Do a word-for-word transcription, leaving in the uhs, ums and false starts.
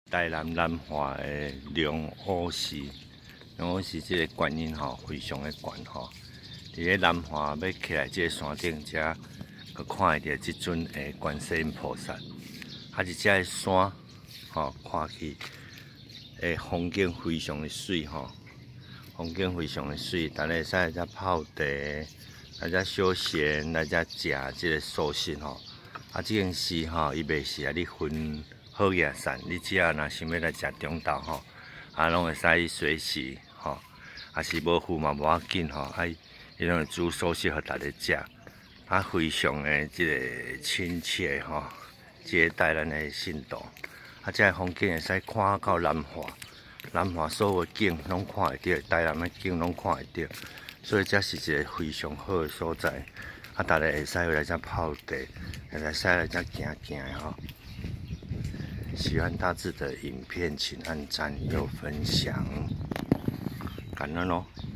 台南南华的龙虎寺，龙虎寺这个观音吼非常的悬吼。伫咧南华要起来这个山顶遮，佮看会到即尊诶观世音菩萨。啊，一只个山吼，看起诶风景非常的水吼，风景非常的水，咱会使来遮泡茶，来遮休闲，来遮食即个素食吼。啊，即件事吼，伊袂是啊，你分。 好野散，你只要若想要来食中昼吼，啊，拢会使随时吼，啊是无付嘛无要紧吼，啊，伊拢会煮素食互大家食，啊，非常的即个亲切吼，接待咱的信徒，啊，这风景会使看到南华，南华所有的景拢看会到，台南的景拢看会到，所以这是一个非常好的所在，啊，大家会使来遮泡茶，会使来遮行行吼。 喜欢大志的影片，请按赞又分享，感恩哦。